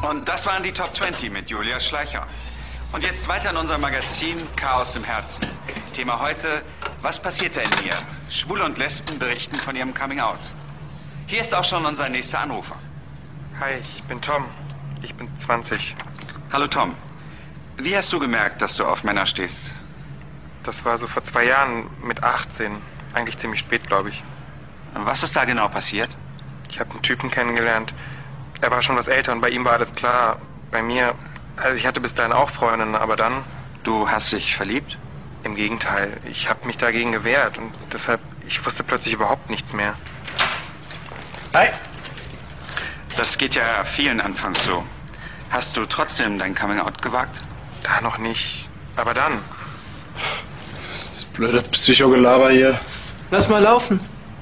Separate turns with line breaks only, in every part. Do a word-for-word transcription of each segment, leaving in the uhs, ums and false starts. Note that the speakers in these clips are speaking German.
Und das waren die Top zwanzig mit Julia Schleicher. Und jetzt weiter in unserem Magazin Chaos im Herzen. Thema heute, was passierte in mir? Schwule und Lesben berichten von ihrem Coming-out. Hier ist auch schon unser nächster Anrufer.
Hi, ich bin Tom. Ich bin zwanzig.
Hallo Tom. Wie hast du gemerkt, dass du auf Männer stehst?
Das war so vor zwei Jahren mit achtzehn. Eigentlich ziemlich spät, glaube ich.
Was ist da genau passiert?
Ich habe einen Typen kennengelernt. Er war schon was älter und bei ihm war alles klar. Bei mir, also ich hatte bis dahin auch Freundinnen, aber dann...
Du hast dich verliebt?
Im Gegenteil, ich habe mich dagegen gewehrt und deshalb, ich wusste plötzlich überhaupt nichts mehr.
Hi! Das geht ja vielen anfangs so. Hast du trotzdem dein Coming-out gewagt?
Da noch nicht, aber dann.
Das blöde Psychogelaber hier.
Lass mal laufen.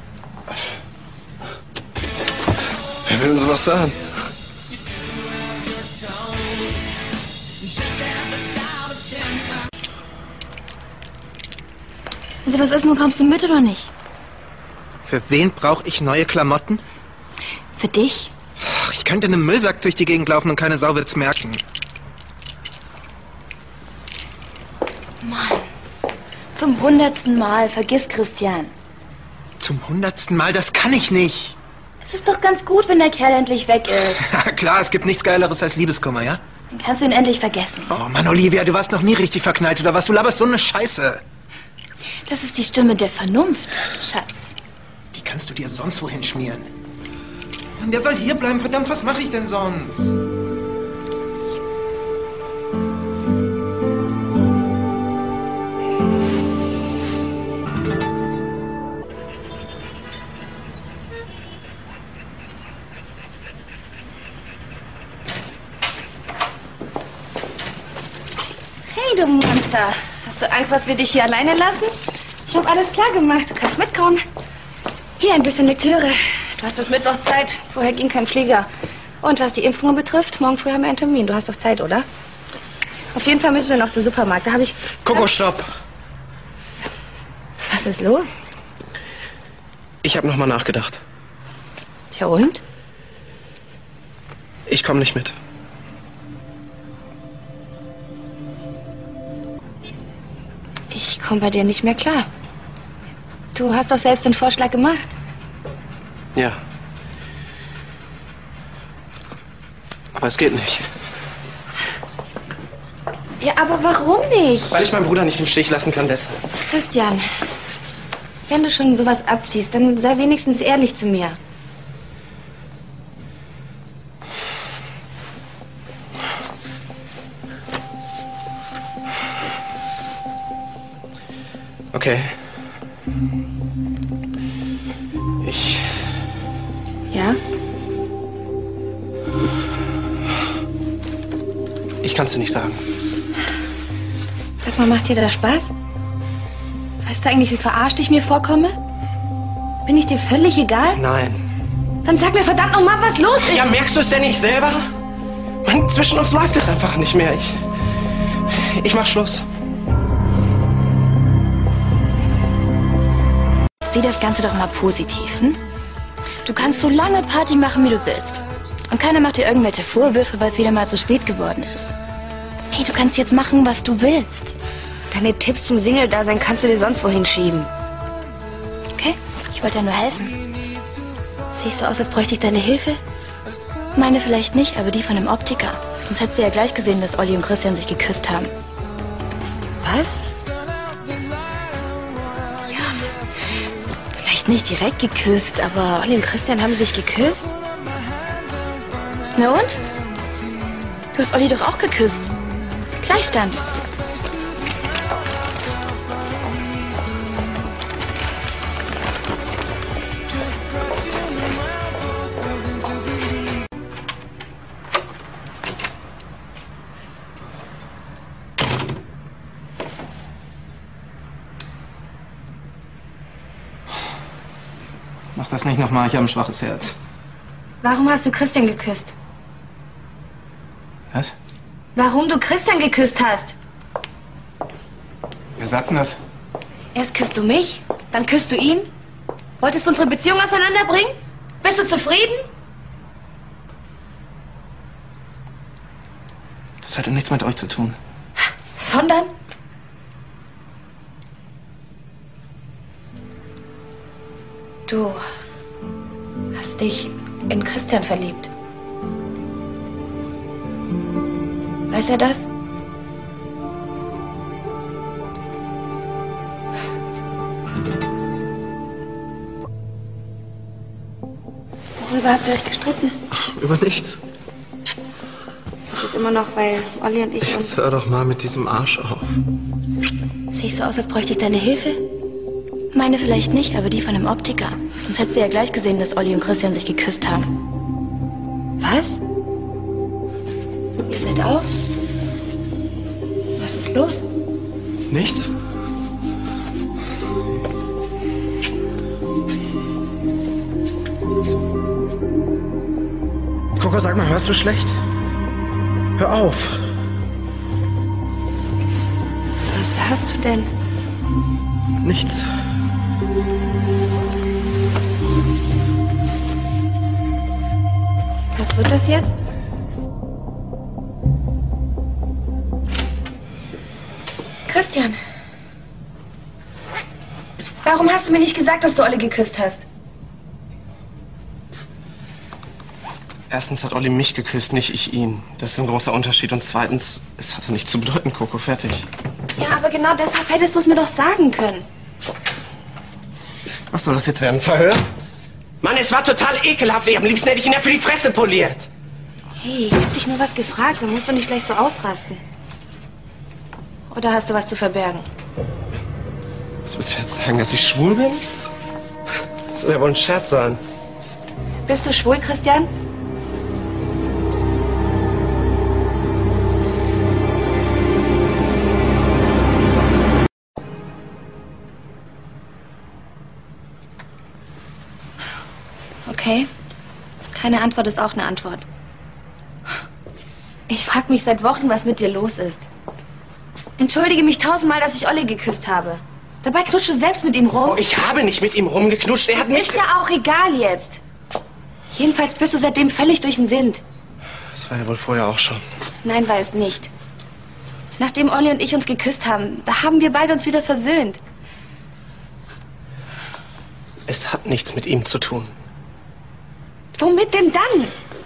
Wer will denn sowas sagen?
Also was ist nun, kommst du mit oder nicht?
Für wen brauche ich neue Klamotten?
Für dich?
Ach, ich könnte in einem Müllsack durch die Gegend laufen und keine Sau wird's merken.
Mann. Zum hundertsten Mal. Vergiss Christian.
Zum hundertsten Mal? Das kann ich nicht.
Es ist doch ganz gut, wenn der Kerl endlich weg ist.
Ja, klar, es gibt nichts Geileres als Liebeskummer, ja?
Dann kannst du ihn endlich vergessen.
Oh Mann, Olivia, du warst noch nie richtig verknallt, oder was? Du laberst so eine Scheiße.
Das ist die Stimme der Vernunft, Schatz.
Die kannst du dir sonst wohin schmieren. Mann, der soll hier bleiben. Verdammt, was mache ich denn sonst?
Hey, du Monster. Hast du Angst, dass wir dich hier alleine lassen? Ich habe alles klar gemacht. Du kannst mitkommen. Hier ein bisschen Lektüre. Du hast bis Mittwoch Zeit. Vorher ging kein Flieger. Und was die Impfungen betrifft, morgen früh haben wir einen Termin. Du hast doch Zeit, oder? Auf jeden Fall müssen wir noch zum Supermarkt. Da habe ich...
Coco, stopp!
Was ist los?
Ich habe noch mal nachgedacht.
Tja, und?
Ich komme nicht mit.
Ich komme bei dir nicht mehr klar. Du hast doch selbst den Vorschlag gemacht.
Ja. Aber es geht nicht.
Ja, aber warum nicht?
Weil ich meinen Bruder nicht im Stich lassen kann, deshalb.
Christian, wenn du schon sowas abziehst, dann sei wenigstens ehrlich zu mir.
Okay. Ich...
Ja?
Ich kann's dir nicht sagen.
Sag mal, macht dir das Spaß? Weißt du eigentlich, wie verarscht ich mir vorkomme? Bin ich dir völlig egal?
Nein.
Dann sag mir verdammt noch mal, was los ist!
Ja, merkst du es denn nicht selber? Mann, zwischen uns läuft es einfach nicht mehr. Ich... Ich mach Schluss.
Sieh das Ganze doch mal positiv, hm? Du kannst so lange Party machen, wie du willst. Und keiner macht dir irgendwelche Vorwürfe, weil es wieder mal zu spät geworden ist. Hey, du kannst jetzt machen, was du willst.
Deine Tipps zum Single-Dasein kannst du dir sonst wohin schieben.
Okay, ich wollte ja nur helfen. Sehe ich so aus, als bräuchte ich deine Hilfe? Meine vielleicht nicht, aber die von dem Optiker. Sonst hättest du ja gleich gesehen, dass Olli und Christian sich geküsst haben. Was? Vielleicht nicht direkt geküsst, aber
Olli und Christian haben sich geküsst?
Na und? Du hast Olli doch auch geküsst. Gleichstand.
Mach das nicht nochmal, ich habe ein schwaches Herz.
Warum hast du Christian geküsst?
Was?
Warum du Christian geküsst hast?
Wer sagt denn das?
Erst küsst du mich, dann küsst du ihn. Wolltest du unsere Beziehung auseinanderbringen? Bist du zufrieden?
Das hatte nichts mit euch zu tun.
Sondern? Du hast dich in Christian verliebt. Weiß er das? Worüber habt ihr euch gestritten?
Über nichts.
Das ist immer noch, weil Olli und ich uns...
Jetzt hör doch mal mit diesem Arsch auf.
Sehe ich so aus, als bräuchte ich deine Hilfe? Meine vielleicht nicht, aber die von einem Optiker. Sonst hättest du ja gleich gesehen, dass Olli und Christian sich geküsst haben. Was? Ihr seid auf? Was ist los?
Nichts? Coco, sag mal, hörst du schlecht? Hör auf.
Was hast du denn?
Nichts.
Was wird das jetzt? Christian. Warum hast du mir nicht gesagt, dass du Olli geküsst hast?
Erstens hat Olli mich geküsst, nicht ich ihn. Das ist ein großer Unterschied. Und zweitens, es hatte nichts zu bedeuten, Coco. Fertig.
Ja, aber genau deshalb hättest du es mir doch sagen können.
Was soll das jetzt werden? Verhör? Mann, es war total ekelhaft. Am liebsten hätte ich ihn ja für die Fresse poliert.
Hey, ich hab dich nur was gefragt. Dann musst du nicht gleich so ausrasten. Oder hast du was zu verbergen?
Was willst du jetzt sagen, dass ich schwul bin? Das soll ja wohl ein Scherz sein.
Bist du schwul, Christian? Okay. Keine Antwort ist auch eine Antwort. Ich frag mich seit Wochen, was mit dir los ist. Entschuldige mich tausendmal, dass ich Olli geküsst habe. Dabei knutschst du selbst mit ihm rum.
Oh, ich habe nicht mit ihm rumgeknutscht. Er hat mich...
Ist ja auch egal jetzt. Jedenfalls bist du seitdem völlig durch den Wind.
Das war ja wohl vorher auch schon.
Nein, war es nicht. Nachdem Olli und ich uns geküsst haben, da haben wir beide uns wieder versöhnt.
Es hat nichts mit ihm zu tun.
Womit denn dann?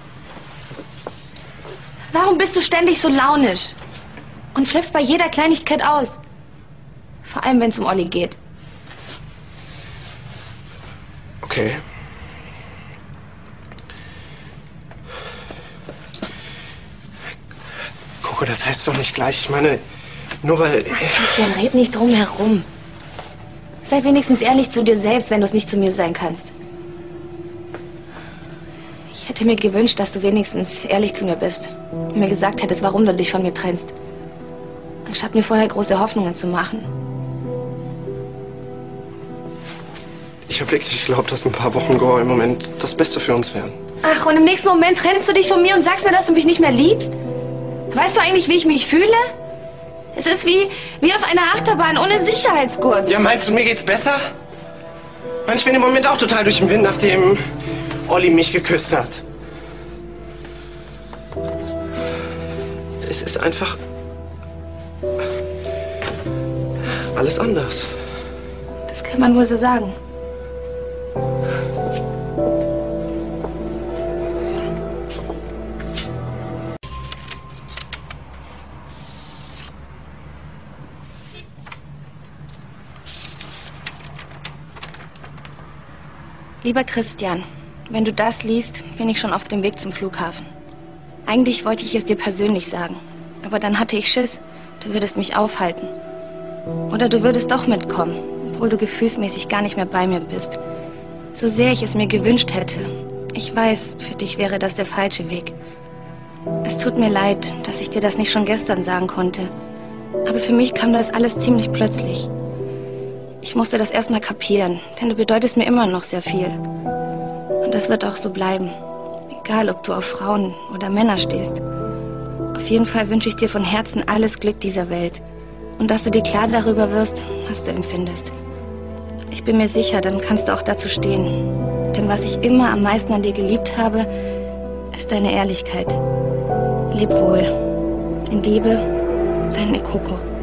Warum bist du ständig so launisch? Und flippst bei jeder Kleinigkeit aus? Vor allem, wenn es um Olli geht.
Okay. Coco, das heißt doch nicht gleich. Ich meine, nur weil...
Ach, Christian, red nicht drum herum. Sei wenigstens ehrlich zu dir selbst, wenn du es nicht zu mir sein kannst. Ich hätte mir gewünscht, dass du wenigstens ehrlich zu mir bist. Und mir gesagt hättest, warum du dich von mir trennst. Anstatt mir vorher große Hoffnungen zu machen.
Ich habe wirklich geglaubt, dass ein paar Wochen Go im Moment das Beste für uns wären.
Ach, und im nächsten Moment trennst du dich von mir und sagst mir, dass du mich nicht mehr liebst? Weißt du eigentlich, wie ich mich fühle? Es ist wie, wie auf einer Achterbahn ohne Sicherheitsgurt.
Ja, meinst du, mir geht's besser? Mann, ich bin im Moment auch total durch den Wind, nachdem Olli mich geküsst hat. Es ist einfach... alles anders.
Das kann man wohl so sagen. Lieber Christian, wenn du das liest, bin ich schon auf dem Weg zum Flughafen. Eigentlich wollte ich es dir persönlich sagen, aber dann hatte ich Schiss, du würdest mich aufhalten. Oder du würdest doch mitkommen, obwohl du gefühlsmäßig gar nicht mehr bei mir bist. So sehr ich es mir gewünscht hätte. Ich weiß, für dich wäre das der falsche Weg. Es tut mir leid, dass ich dir das nicht schon gestern sagen konnte. Aber für mich kam das alles ziemlich plötzlich. Ich musste das erst mal kapieren, denn du bedeutest mir immer noch sehr viel. Und das wird auch so bleiben. Egal, ob du auf Frauen oder Männer stehst. Auf jeden Fall wünsche ich dir von Herzen alles Glück dieser Welt. Und dass du dir klar darüber wirst, was du empfindest. Ich bin mir sicher, dann kannst du auch dazu stehen. Denn was ich immer am meisten an dir geliebt habe, ist deine Ehrlichkeit. Leb wohl. In Liebe, dein Coco.